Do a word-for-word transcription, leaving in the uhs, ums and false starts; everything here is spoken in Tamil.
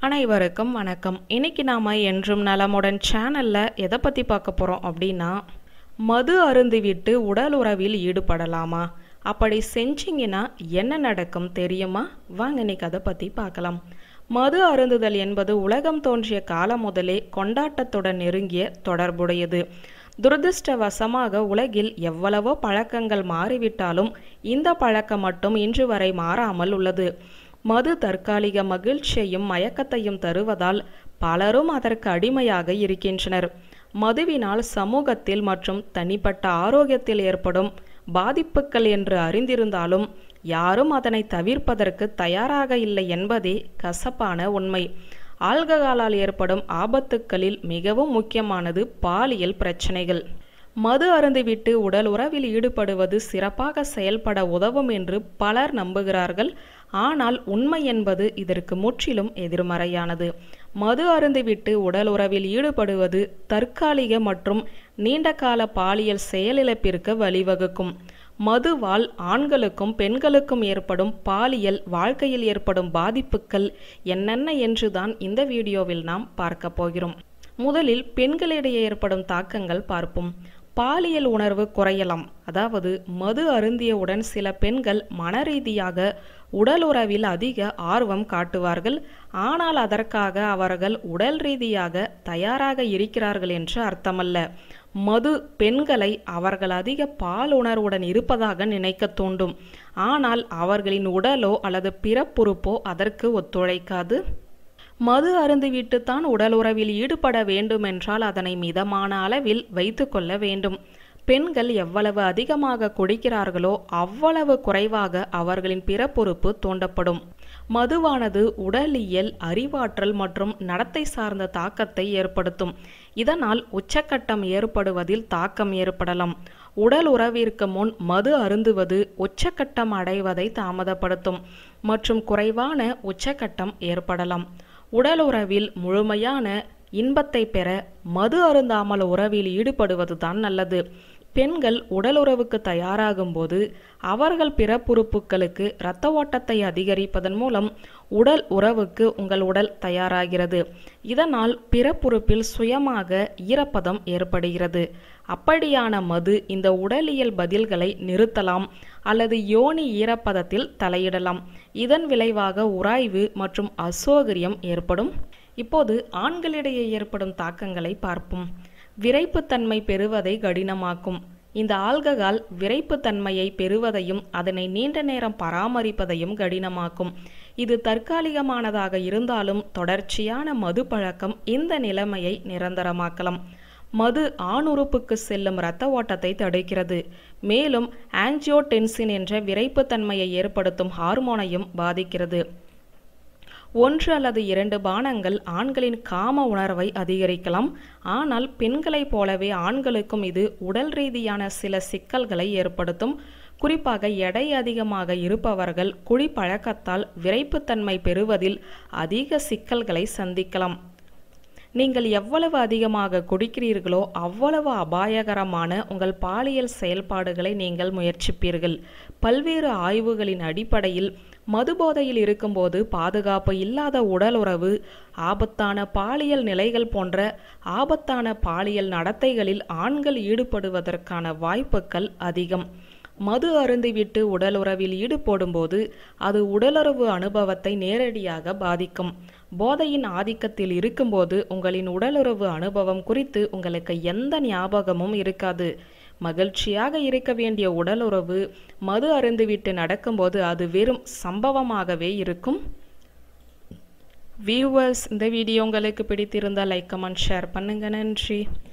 அனைவருக்கும் வணக்கம். இன்னைக்கு நாம என்றும் நலமுடன் சேனல்ல எதை பத்தி பார்க்க போறோம் அப்படின்னா, மது அருந்திவிட்டு உடல் உறவில் ஈடுபடலாமா? அப்படி செஞ்சீங்கன்னா என்ன நடக்கும் தெரியுமா? வாங்க இன்னைக்கு அதை பத்தி பார்க்கலாம். மது அருந்துதல் என்பது உலகம் தோன்றிய காலம் முதலே கொண்டாட்டத்துடன் நெருங்கிய தொடர்புடையது. துரதிருஷ்டவசமாக உலகில் எவ்வளவோ பழக்கங்கள் மாறிவிட்டாலும் இந்த பழக்கம் மட்டும் இன்று வரை மாறாமல் உள்ளது. மது தற்காலிக மகிழ்ச்சியையும் மயக்கத்தையும் தருவதால் பலரும் அதற்கு அடிமையாக இருக்கின்றனர். மதுவினால் சமூகத்தில் மற்றும் தனிப்பட்ட ஆரோக்கியத்தில் ஏற்படும் பாதிப்புகள் என்று அறிந்திருந்தாலும் யாரும் அதனை தவிர்ப்பதற்கு தயாராக இல்லை என்பதே கசப்பான உண்மை. ஆல்கஹாலால் ஏற்படும் ஆபத்துக்களில் மிகவும் முக்கியமானது பாலியல் பிரச்சனைகள். மது அருந்திவிட்டு உடல் உறவில் ஈடுபடுவது சிறப்பாக செயல்பட உதவும் என்று பலர் நம்புகிறார்கள். ஆனால் உண்மை என்பது இதற்கு முற்றிலும் எதிர்மறையானது. மது அருந்திவிட்டு உடல் உறவில் ஈடுபடுவது தற்காலிக மற்றும் நீண்டகால பாலியல் செயலிழப்பிற்கு வழிவகுக்கும். மதுவால் ஆண்களுக்கும் பெண்களுக்கும் ஏற்படும் பாலியல் வாழ்க்கையில் ஏற்படும் பாதிப்புகள் என்னென்ன என்றுதான் இந்த வீடியோவில் நாம் பார்க்க போகிறோம். முதலில் பெண்களிடையே ஏற்படும் தாக்கங்கள் பார்ப்போம். பாலியல் உணர்வு குறையலாம். அதாவது மது அருந்தியவுடன் சில பெண்கள் மனரீதியாக உடல் உறவில் அதிக ஆர்வம் காட்டுவார்கள். ஆனால் அதற்காக அவர்கள் உடல் ரீதியாக தயாராக இருக்கிறார்கள் என்று அர்த்தமல்ல. மது பெண்களை அவர்கள் அதிக பால் உணர்வுடன் இருப்பதாக நினைக்க தூண்டும். ஆனால் அவர்களின் உடலோ அல்லது பிறப்புறுப்போ அதற்கு ஒத்துழைக்காது. மது அருந்திவிட்டு தான் உடல் உறவில் ஈடுபட வேண்டுமென்றால் அதனை மிதமான அளவில் வைத்து கொள்ள வேண்டும். பெண்கள் எவ்வளவு அதிகமாக குடிக்கிறார்களோ அவ்வளவு குறைவாக அவர்களின் பிறப்புறுப்பு தூண்டப்படும். மதுவானது உடலியல், அறிவாற்றல் மற்றும் நடத்தை சார்ந்த தாக்கத்தை ஏற்படுத்தும். இதனால் உச்சக்கட்டம் ஏற்படுவதில் தாக்கம் ஏற்படலாம். உடல் உறவிற்கு முன் மது அருந்துவது உச்சக்கட்டம் அடைவதை தாமதப்படுத்தும் மற்றும் குறைவான உச்சக்கட்டம் ஏற்படலாம். உடல் உறவில் முழுமையான இன்பத்தை பெற மது அருந்தாமல் உறவில் ஈடுபடுவதுதான் நல்லது. பெண்கள் உடல் உறவுக்கு தயாராகும் போது அவர்கள் பிறப்புறுப்புகளுக்கு இரத்த ஓட்டத்தை அதிகரிப்பதன் மூலம் உடல் உறவுக்கு உங்கள் உடல் தயாராகிறது. இதனால் பிறப்புறுப்பில் சுயமாக ஈரப்பதம் ஏற்படுகிறது. அப்படியான மது இந்த உடலியல் பதில்களை நிறுத்தலாம் அல்லது யோனி ஈரப்பதத்தில் தலையிடலாம். இதன் விளைவாக உராய்வு மற்றும் அசௌகரியம் ஏற்படும். இப்போது ஆண்களிடையே ஏற்படும் தாக்கங்களை பார்ப்போம். விரைப்புத்தன்மை பெறுவதை கடினமாக்கும். இந்த ஆல்கஹால் விரைப்புத்தன்மையை பெறுவதையும் அதனை நீண்ட நேரம் பராமரிப்பதையும் கடினமாக்கும். இது தற்காலிகமானதாக இருந்தாலும் தொடர்ச்சியான மது பழக்கம் இந்த நிலைமையை நிரந்தரமாக்கலாம். மது ஆணுறுப்புக்கு செல்லும் இரத்த ஓட்டத்தை தடுக்கிறது. மேலும் ஆஞ்சியோடென்சின் என்ற விரைப்புத்தன்மையை ஏற்படுத்தும் ஹார்மோனையும் பாதிக்கிறது. ஒன்று அல்லது இரண்டு பானங்கள் ஆண்களின் காம உணர்வை அதிகரிக்கலாம். ஆனால் பெண்களைப் போலவே ஆண்களுக்கும் இது உடல் ரீதியான சில சிக்கல்களை ஏற்படுத்தும். குறிப்பாக எடை அதிகமாக இருப்பவர்கள் குடிப்பழக்கத்தால் விரைப்புத்தன்மை பெறுவதில் அதிக சிக்கல்களை சந்திக்கலாம். நீங்கள் எவ்வளவு அதிகமாக குடிக்கிறீர்களோ அவ்வளவு அபாயகரமான உங்கள் பாலியல் செயல்பாடுகளை நீங்கள் முயற்சிப்பீர்கள். பல்வேறு ஆய்வுகளின் அடிப்படையில் மதுபோதையில் இருக்கும்போது பாதுகாப்பு இல்லாத உடல் உறவு, ஆபத்தான பாலியல் நிலைகள் போன்ற ஆபத்தான பாலியல் நடத்தைகளில் ஆண்கள் ஈடுபடுவதற்கான வாய்ப்புகள் அதிகம். மது அருந்திவிட்டு உடல் உறவில் ஈடுபடும்போது அது உடலுறவு அனுபவத்தை நேரடியாக பாதிக்கும். போதையின் ஆதிக்கத்தில் இருக்கும்போது உங்களின் உடலுறவு அனுபவம் குறித்து உங்களுக்கு எந்த ஞாபகமும் இருக்காது. மகிழ்ச்சியாக இருக்க வேண்டிய உடலுறவு மது அருந்திவிட்டு நடக்கும்போது அது வெறும் சம்பவமாகவே இருக்கும். வியூவர்ஸ், இந்த வீடியோ உங்களுக்கு பிடித்திருந்தால் லைக், கமெண்ட், ஷேர் பண்ணுங்க. நன்றி.